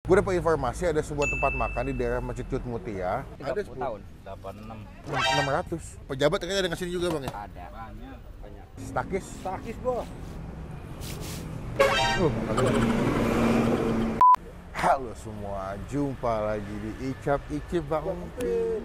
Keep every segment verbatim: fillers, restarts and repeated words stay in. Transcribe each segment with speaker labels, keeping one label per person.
Speaker 1: Gue dapat informasi ada sebuah tempat makan di daerah Masjid Cut Mutia. Ada
Speaker 2: sepuluh tahun. delapan puluh enam.
Speaker 1: enam ratus. Pejabat kayaknya ada ngasih juga bang ya?
Speaker 2: Ada. Banyak. Banyak.
Speaker 1: Stakis?
Speaker 2: Stakis bos.
Speaker 1: Uh, Halo semua, jumpa lagi di Icap Icip Bang Umpin.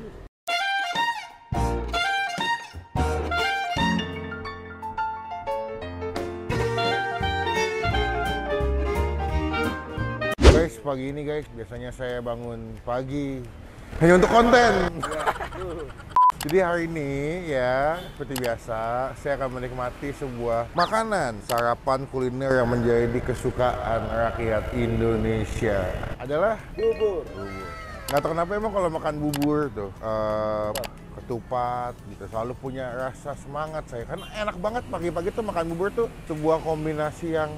Speaker 1: Guys, pagi ini guys, biasanya saya bangun pagi hanya untuk konten. Jadi hari ini ya, seperti biasa, saya akan menikmati sebuah makanan, sarapan kuliner yang menjadi kesukaan rakyat Indonesia. Adalah bubur. Bubur. Nggak tahu kenapa emang kalau makan bubur tuh, uh, ketupat gitu, selalu punya rasa semangat saya. Karena enak banget pagi-pagi tuh makan bubur tuh sebuah kombinasi yang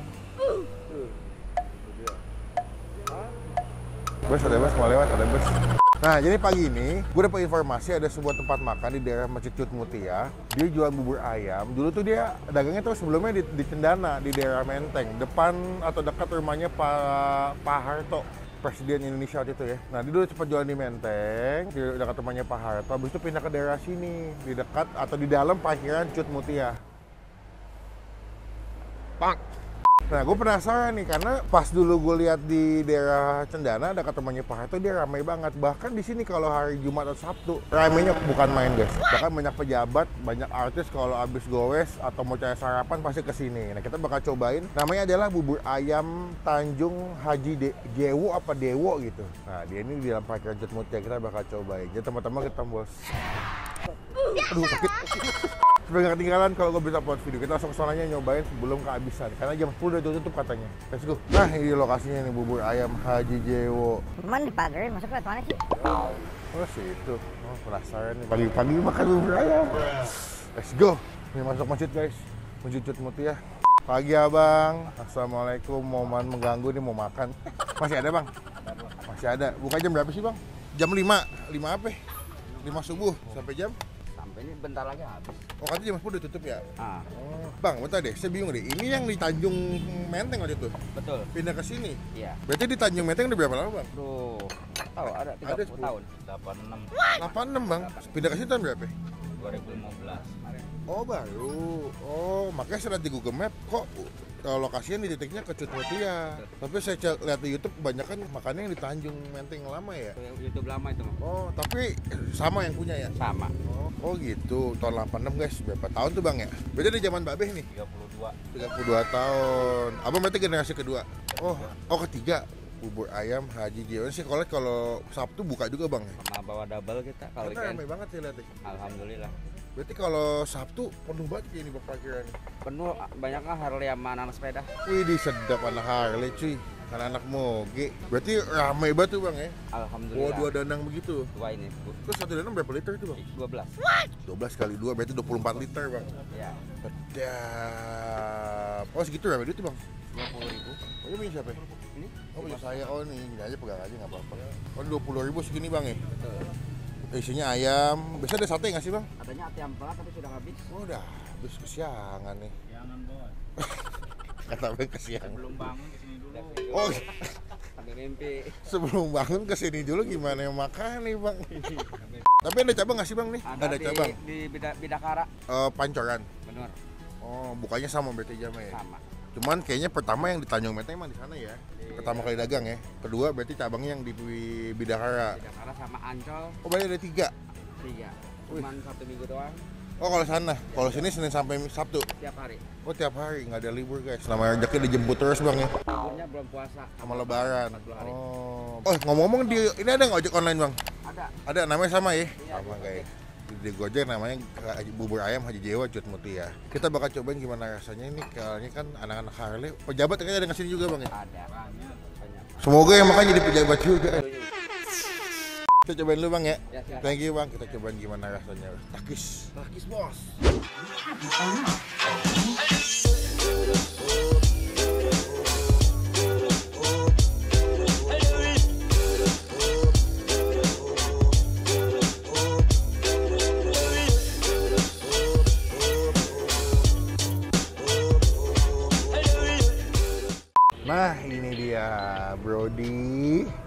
Speaker 1: bus, ada bus, mau lewat, ada bus. Nah, jadi pagi ini gue dapat informasi ada sebuah tempat makan di daerah Masjid Cut Mutia. Dia jual bubur ayam. Dulu tuh dia dagangnya tuh sebelumnya di, di Cendana, di daerah Menteng. Depan atau dekat rumahnya Pak Pak Harto, Presiden Indonesia waktu itu ya. Nah, dia dulu sempat jualan di Menteng, di dekat rumahnya Pak Harto. Habis itu pindah ke daerah sini, di dekat atau di dalam parkiran Cut Mutia. Pak. Nah, gue penasaran nih, karena pas dulu gue lihat di daerah Cendana dekat rumahnya Pak Harto, dia ramai banget. Bahkan di sini kalau hari Jumat atau Sabtu, ramainya bukan main guys. Bahkan banyak pejabat, banyak artis kalau habis gowes atau mau cari sarapan pasti ke sini. Nah, kita bakal cobain. Namanya adalah bubur ayam Tanjung Haji De Jewo apa Dewo gitu. Nah, dia ini di dalam parkiran Cut Mutia, kita bakal cobain. Jadi teman-teman kita bos. Aduh, sakit. Supaya gak ketinggalan kalau gue bisa upload video, kita langsung ke sonanya nyobain sebelum kehabisan. Karena jam sepuluh udah tutup katanya. Let's go. Nah, ini lokasinya nih, bubur ayam Haji Jewo.
Speaker 3: Cuman dipagerin, masuk ke mana sih?
Speaker 1: Oh, situ. Oh, penasaran nih. Pagi-pagi makan bubur ayam. Let's go. Ini masuk masjid guys. Masjid Cut Mutia. Pagi abang. Assalamualaikum. Mohon mengganggu nih, mau makan. Masih ada bang? Masih ada. Buka jam berapa sih bang? Jam lima. lima apa? lima subuh. Sampai jam?
Speaker 2: Ini bentar lagi habis.
Speaker 1: Oh, katanya jam sepuluh udah tutup ya?
Speaker 2: Ah.
Speaker 1: Oh. Bang, bentar deh, saya bingung deh. Ini yang di Tanjung Menteng waktu itu?
Speaker 2: Betul.
Speaker 1: Pindah ke sini?
Speaker 2: Iya.
Speaker 1: Berarti di Tanjung Menteng udah berapa lama, Bang?
Speaker 2: Duh, tahu ada tiga puluh tahun. delapan puluh enam.
Speaker 1: delapan puluh enam, Bang. Pindah ke sini tahun berapa?
Speaker 2: dua ribu lima belas.
Speaker 1: Oh, baru. Oh, makanya saya lihat di Google Map kok uh, lokasinya di titiknya ke Cut Mutia. Tapi saya lihat di YouTube kebanyakan makannya yang di Tanjung Menteng lama ya?
Speaker 2: YouTube lama itu, Mas.
Speaker 1: Oh, tapi sama yang punya ya?
Speaker 2: Sama.
Speaker 1: Oh, oh gitu. Tahun delapan puluh enam, guys. Berapa tahun tuh, Bang ya? Berarti dari zaman Mbak Beh nih?
Speaker 2: tiga puluh dua.
Speaker 1: tiga puluh dua tahun. Abang berarti generasi kedua? Oh, oh ketiga. Bubur ayam Haji Jewo sih kalau kalau Sabtu buka juga bang.
Speaker 2: Pernah bawa double kita kalau
Speaker 1: Karena
Speaker 2: weekend.
Speaker 1: ramai banget sih lihat.
Speaker 2: Alhamdulillah.
Speaker 1: Berarti kalau Sabtu penuh banget kayak ini parkiran.
Speaker 2: Penuh, banyaknya Harley sama anak sepeda.
Speaker 1: Wih, di sedap anak Harley cuy. Kan anak moge. Berarti ramai banget tuh bang ya.
Speaker 2: Alhamdulillah.
Speaker 1: Oh, dua danang begitu.
Speaker 2: Dua ini.
Speaker 1: Terus satu danang berapa liter tuh bang?
Speaker 2: dua belas.
Speaker 1: dua belas kali dua berarti dua puluh empat liter bang.
Speaker 2: Iya.
Speaker 1: Sedap. Oh segitu berapa duit tuh bang?
Speaker 2: dua puluh ribu.
Speaker 1: Oh ini punya siapa?
Speaker 2: Ini?
Speaker 1: Oh punya saya. Oh nih, gini aja pegang aja nggak apa-apa. Oh dua puluh ribu segini bang ya?
Speaker 2: Betul.
Speaker 1: Isinya ayam. Biasanya ada sate nggak sih bang?
Speaker 2: Adanya ati ampela tapi sudah habis.
Speaker 1: Oh udah habis kesiangan nih.
Speaker 2: Jangan bos.
Speaker 1: Kata bang kesiangan.
Speaker 2: Belum bangun kesini dulu.
Speaker 1: Oh
Speaker 2: Sampai mimpi.
Speaker 1: sebelum bangun kesini dulu gimana yang makan nih bang? Tapi ada cabang nggak sih bang nih?
Speaker 2: Ada,
Speaker 1: Ada
Speaker 2: di,
Speaker 1: cabang.
Speaker 2: di Bida, Bidakara.
Speaker 1: Eh, Pancoran.
Speaker 2: Benar.
Speaker 1: Oh bukannya sama berarti jamnya ya?
Speaker 2: Sama.
Speaker 1: Cuman kayaknya pertama yang di Tanjung Menteng emang di sana ya. Pertama kali dagang ya. Kedua berarti cabangnya yang di Bidakara.
Speaker 2: Bidakara sama Ancol.
Speaker 1: Oh berarti ada tiga.
Speaker 2: Tiga. Cuman satu minggu doang.
Speaker 1: Oh kalau sana, kalau sini Senin sampai Sabtu.
Speaker 2: Tiap hari.
Speaker 1: Oh tiap hari, nggak ada libur guys. Namanya rezeki dijemput terus bang ya.
Speaker 2: Liburnya belum puasa.
Speaker 1: Sama Lebaran.
Speaker 2: empat puluh hari.
Speaker 1: Oh. Oh ngomong-ngomong di ini ada nggak ojek online bang?
Speaker 2: Ada.
Speaker 1: Ada namanya sama ya?
Speaker 2: Iya,
Speaker 1: Sama
Speaker 2: di
Speaker 1: kayak di Gojek namanya bubur ayam Haji Jewo Cut Mutia. Kita bakal cobain gimana rasanya ini. Kayaknya kan anak-anak Harley. Pejabat kayaknya ada ngasih juga bang ya?
Speaker 2: Ada. Banyak. Banyak.
Speaker 1: Semoga yang makan jadi pejabat juga. Kita cobain dulu bang ya.
Speaker 2: Ya, silakan.
Speaker 1: Thank you bang. Kita cobain gimana rasanya. Takis. Takis bos. Nah ini dia Brody.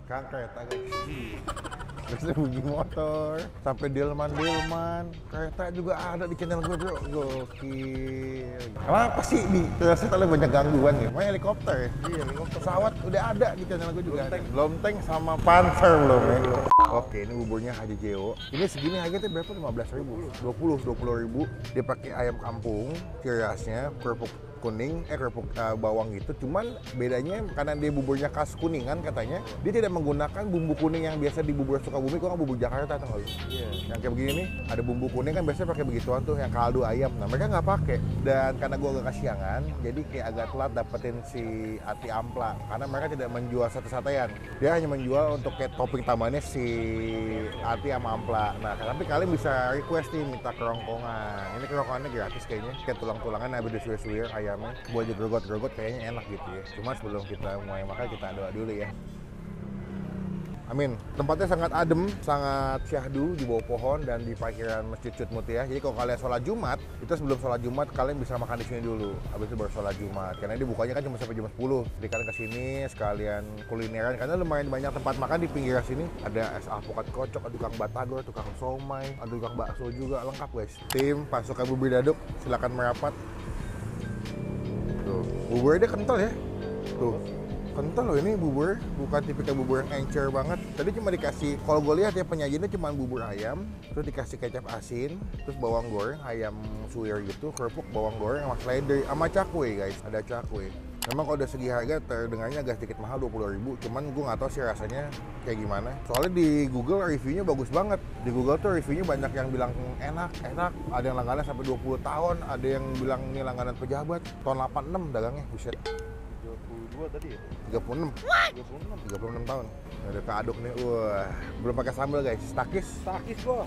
Speaker 1: Kang kereta guys. Terus bagi motor, sampai delman-delman, kereta juga ada di channel gue bro, gokil. Kenapa sih di terasa terlalu banyak gangguan ya? Main helikopter ya? Iya, helikopter. Pesawat udah ada di channel gue juga. Belum tank sama Panzer belum ya. Oke, ini buburnya Haji Jeo. Ini segini harganya berapa? lima belas ribu, dua puluh, dua puluh ribu. Dia pakai ayam kampung, ciri khasnya kerupuk kuning, eh kerupuk uh, bawang gitu. Cuman bedanya karena dia buburnya khas Kuningan katanya, dia tidak menggunakan bumbu kuning yang biasa di bubur Sukabumi, kok nggak bubur Jakarta atau nggak? Iya. Yang kayak begini nih, ada bumbu kuning kan biasanya pakai begituan tuh, yang kaldu ayam. Nah mereka nggak pakai. Dan karena gua agak kasiangan, jadi kayak agak telat dapetin si ati ampla. Karena mereka tidak menjual satu-satuan. Dia hanya menjual untuk kayak topping tambahannya si ati sama ampla. Nah tapi kalian bisa request nih minta kerongkongan. Ini kerongkongannya gratis kayaknya, kayak tulang-tulangan habis disuir-suir ayam. Buat gregot-gregot kayaknya enak gitu ya. Cuma sebelum kita mulai makan kita doa dulu ya. Amin. Tempatnya sangat adem, sangat syahdu di bawah pohon dan di parkiran Masjid Cut Mutia. Jadi kalau kalian sholat Jumat, itu sebelum sholat Jumat kalian bisa makan di sini dulu. Habis itu baru sholat Jumat. Karena ini bukanya kan cuma sampai jam sepuluh. Jadi kalian kesini sekalian kulineran. Karena lumayan banyak tempat makan di pinggir sini. Ada es alpukat kocok, ada tukang batagor, tukang somai, ada tukang bakso juga, lengkap guys. Tim pasukan bubur daduk, silakan merapat. Tuh, buburnya dia kental ya. Tuh, kental loh ini bubur, bukan tipikal bubur yang encer banget. Tadi cuma dikasih, kalau gue lihat ya penyajiannya cuma bubur ayam, terus dikasih kecap asin, terus bawang goreng, ayam suwir gitu, kerupuk, bawang goreng, sama slider, sama cakwe guys, ada cakwe. Memang kalau udah segi harga terdengarnya agak sedikit mahal dua puluh ribu, cuman gue nggak tahu sih rasanya kayak gimana. Soalnya di Google reviewnya bagus banget. Di Google tuh reviewnya banyak yang bilang enak, enak. Ada yang langganan sampai dua puluh tahun, ada yang bilang ini langganan pejabat. Tahun delapan puluh enam dagangnya, buset.
Speaker 4: tiga puluh dua tadi ya?
Speaker 1: tiga puluh enam.
Speaker 4: tiga puluh enam.
Speaker 1: tiga puluh enam tahun. Ada keaduk nih, wah. Belum pakai sambal guys, takis.
Speaker 4: Takis bos.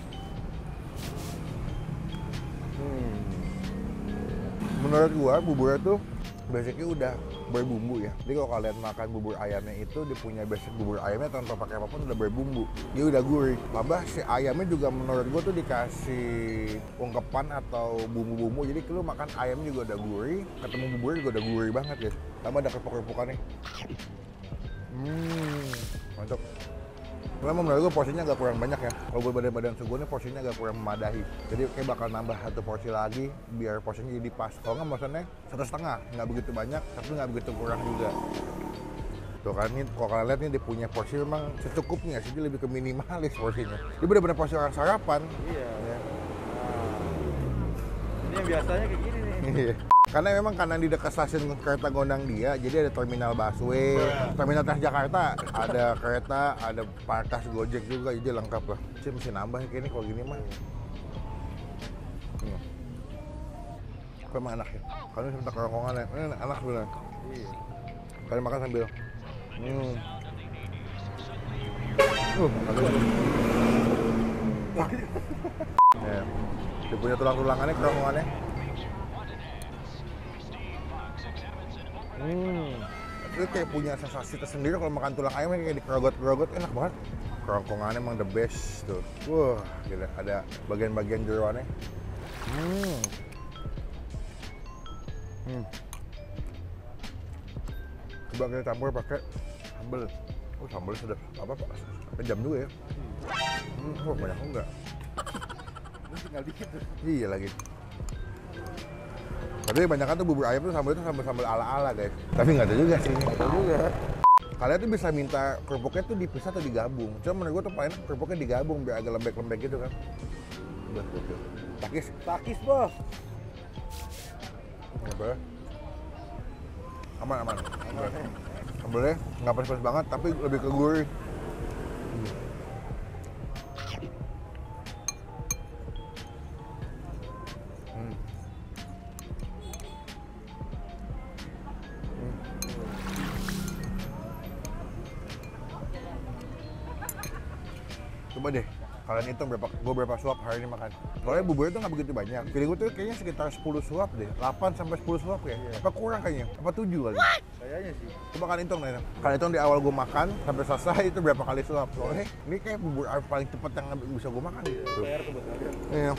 Speaker 1: Hmm. Menurut gua buburnya tuh basicnya udah berbumbu ya. Jadi kalau kalian makan bubur ayamnya itu dia punya basic bubur ayamnya tanpa pakai apapun udah berbumbu. Dia udah gurih. Tambah si ayamnya juga menurut gua tuh dikasih ungkepan atau bumbu-bumbu. Jadi kalau makan ayamnya juga udah gurih, ketemu buburnya juga udah gurih banget guys. Tambah ada kerupuk-kerupukannya. Hmm, mantap. Memang menurut gue porsinya agak kurang banyak ya. Kalau buat badan-badan sugu ini porsinya agak kurang memadahi. Jadi kayak bakal nambah satu porsi lagi biar porsinya jadi pas. Kalau nggak maksudnya satu setengah, nggak begitu banyak, tapi nggak begitu kurang juga. Tuh kan, ini kalau kalian lihat nih dia punya porsi memang secukupnya sih, dia lebih ke minimalis porsinya. Dia benar-benar porsi orang sarapan.
Speaker 4: Iya.
Speaker 1: Ya.
Speaker 4: Nah, ini yang biasanya kayak gini nih.
Speaker 1: Karena memang karena di dekat stasiun kereta Gondang Dia, jadi ada terminal busway, terminal Transjakarta, ada kereta, ada parkas Gojek juga, jadi lengkap lah. Sih mesti nambah kayak ini kalau gini mah. Hmm. Kok emang enak ya? Kalian bisa minta kerongkongan ya? Ini enak bener.
Speaker 4: Iya.
Speaker 1: Kalian makan sambil. Hmm. Uh, makan dulu. Ya. Dia punya tulang-tulangannya, kerongkongannya. Hmm, itu kayak punya sensasi tersendiri kalau makan tulang ayam kayak dikerogot-kerogot, enak banget. Kerongkongannya emang the best tuh. Wah, gila, ada bagian-bagian jeroannya. Hmm. Hmm. Coba kita campur pakai sambal. Oh, sambal sudah apa Pak? Sampai jam dua ya. Hmm, oh, banyak enggak?
Speaker 4: Tinggal dikit tuh.
Speaker 1: Iya lagi. Tapi kebanyakan tuh bubur ayam tuh sambal itu sambal-sambal ala-ala guys. Tapi nggak ada juga sih. Nggak ada juga. Kalian tuh bisa minta kerupuknya tuh dipisah atau digabung. Cuma menurut gua tuh paling enak kerupuknya digabung biar agak lembek-lembek gitu kan. Udah, udah. Takis.
Speaker 4: Takis bos.
Speaker 1: Apa? Aman, aman. Sambalnya nggak pedas-pedas banget, tapi lebih ke gurih. Hmm. Coba deh, kalian hitung berapa, gue berapa suap hari ini makan. Soalnya buburnya tuh nggak begitu banyak. Feeling gue tuh kayaknya sekitar sepuluh suap deh, delapan sampai sepuluh suap ya. Iya. Apa kurang kayaknya? Apa tujuh kali?
Speaker 4: Kayaknya sih.
Speaker 1: Coba kalian hitung deh. Kalian hitung di awal gue makan sampai selesai itu berapa kali suap. Soalnya ini kayak bubur ayam paling cepat yang bisa gue makan.
Speaker 4: Iya, P R tuh buat kalian.
Speaker 1: Iya.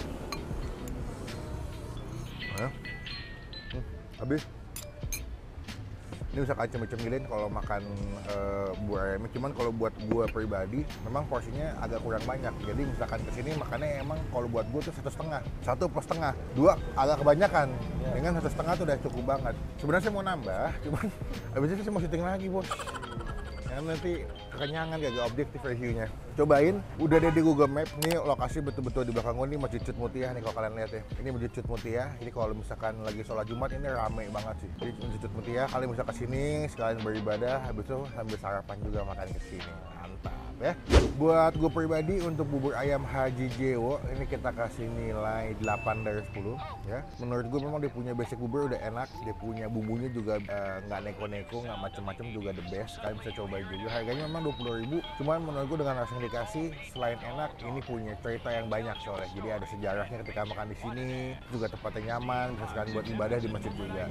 Speaker 1: Ya. Hmm, habis. Ini misalkan cemil-cemilin kalau makan uh, bubur ayamnya. Cuman kalau buat gua pribadi, memang porsinya agak kurang banyak. Jadi misalkan kesini makannya emang kalau buat gua tuh satu setengah, satu plus setengah, dua agak kebanyakan. Dengan satu setengah tuh udah cukup banget. Sebenarnya saya mau nambah, cuman abis itu saya mau syuting lagi bos. Karena nanti kekenyangan gak objektif reviewnya. Cobain, udah ada di Google Map. Ini lokasi betul-betul di belakang gue nih Masjid Cut Mutia nih kalau kalian lihat ya. Ini Masjid Cut Mutia. Jadi kalau misalkan lagi sholat Jumat ini rame banget sih. Jadi Masjid Cut Mutia, kalian bisa kesini sekalian beribadah, habis itu sambil sarapan juga makan kesini. Mantap ya. Buat gue pribadi untuk bubur ayam Haji Jewo ini kita kasih nilai delapan dari sepuluh ya. Menurut gue memang dia punya basic bubur udah enak, dia punya bumbunya juga nggak uh, neko-neko, nggak macem-macem, juga the best. Kalian bisa cobain juga. Harganya memang dua puluh ribu, cuman menurut gue dengan rasa yang dikasih selain enak, ini punya cerita yang banyak soalnya. Jadi ada sejarahnya ketika makan di sini, juga tempatnya nyaman, bisa sekalian buat ibadah di masjid juga.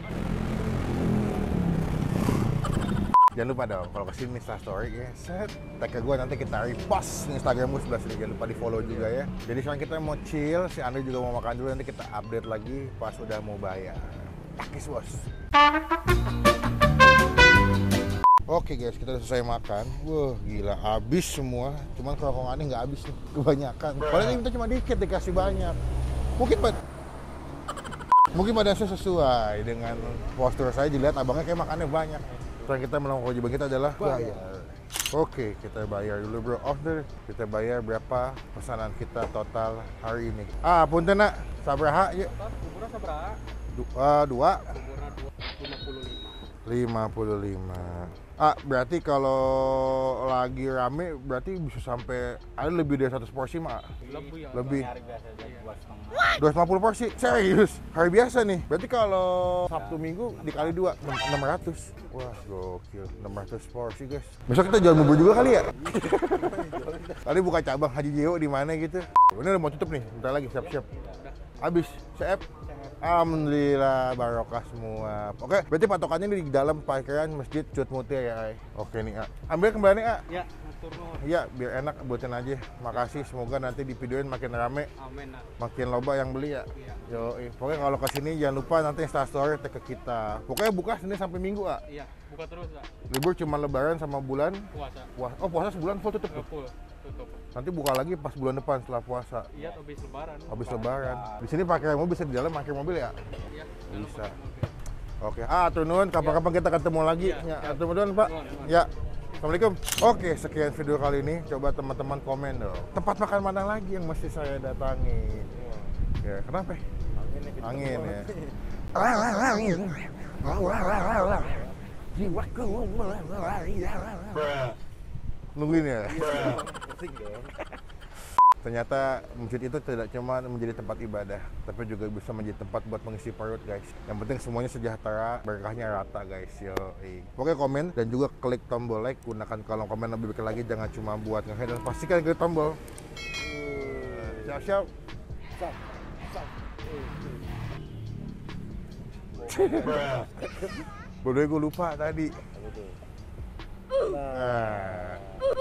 Speaker 1: Jangan lupa dong, kalau kesini Instastory ya, set, tag ke gue nanti kita repost Instagram gue sebelah sini. Jangan lupa di follow juga ya. Jadi sekarang kita mau chill, si Andre juga mau makan dulu, nanti kita update lagi pas udah mau bayar. Pakis bos. Oke guys, kita udah selesai makan. Wah gila, habis semua. Cuman kerongkongannya nggak habis nih, kebanyakan. Paling kita cuma dikit, dikasih banyak. Mungkin bad. Mungkin badan saya sesuai dengan postur saya, dilihat abangnya kayak makannya banyak. Terus kita melakukan kewajiban kita adalah bayar. Oke, kita bayar dulu bro. Order, kita bayar berapa pesanan kita total hari ini. Ah, punten nak, sabraha ya?
Speaker 2: Buburnya sabraha?
Speaker 1: Du uh, dua.
Speaker 2: Buburnya lima puluh lima.
Speaker 1: lima puluh lima. Ah, berarti kalau lagi rame berarti bisa sampai ada lebih dari seratus porsi mah.
Speaker 2: Lebih ya.
Speaker 1: Lebih.
Speaker 2: dua
Speaker 1: dua ratus lima puluh porsi. Serius. Hari biasa nih. Berarti kalau Sabtu Minggu dikali dua enam ratus. Wah, gokil. enam ratus porsi, guys. Besok kita jual bubur juga kali ya? Tadi buka cabang Haji Jewo di mana gitu. Ini udah mau tutup nih. Bentar lagi siap-siap. Habis. Siap. Alhamdulillah barokah semua. Oke, berarti patokannya di dalam parkiran Masjid Cut Mutia ya, Ay. Oke nih, A. Ambil kembali, A.
Speaker 2: Ya, atur nuhun.
Speaker 1: Iya, biar enak buatin aja. Makasih, semoga nanti di videoin makin rame.
Speaker 2: Amin. Nak.
Speaker 1: Makin loba yang beli ya.
Speaker 2: Iya.
Speaker 1: Yo, pokoknya kalau kesini jangan lupa nanti Instastory tag ke kita. Pokoknya buka Senin sampai Minggu, A.
Speaker 2: Iya, buka terus, Kak.
Speaker 1: Libur cuma Lebaran sama bulan
Speaker 2: Puasa.
Speaker 1: puasa. Oh, puasa sebulan full tutup.
Speaker 2: Nggak full, tutup.
Speaker 1: Nanti buka lagi pas bulan depan setelah puasa.
Speaker 2: Iya, habis lebaran.
Speaker 1: Habis Lebaran. Di sini parkir mobil bisa di dalam parkir mobil ya?
Speaker 2: Iya.
Speaker 1: Bisa. Oke, ah atur nuhun, kapan-kapan kita ketemu lagi.
Speaker 2: Ya,
Speaker 1: Ya, atur nuhun Pak. Ya. Assalamualaikum. Oke, sekian video kali ini. Coba teman-teman komen dong. Tempat makan mana lagi yang mesti saya datangi? Ya, kenapa? Angin ya. Nungguin ya. Ternyata masjid itu tidak cuma menjadi tempat ibadah, tapi juga bisa menjadi tempat buat mengisi perut, guys. Yang penting semuanya sejahtera, berkahnya rata, guys. Yo, pokoknya komen dan juga klik tombol like, gunakan kolom komen lebih baik lagi, jangan cuma buat nge-hate, dan pastikan klik tombol. Siap-siap. Bodoh, gue lupa tadi. Nah.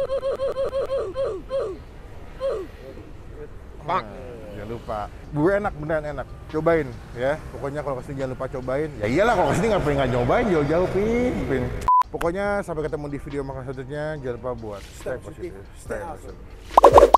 Speaker 1: Pak, jangan lupa. Bubur enak, beneran enak. Cobain ya. Pokoknya kalau kesini jangan lupa cobain. Ya iyalah kalau kesini ngapain nggak nyobain, jauh-jauh pin, pin. Pokoknya sampai ketemu di video makan selanjutnya. Jangan lupa buat stay positif, stay positif.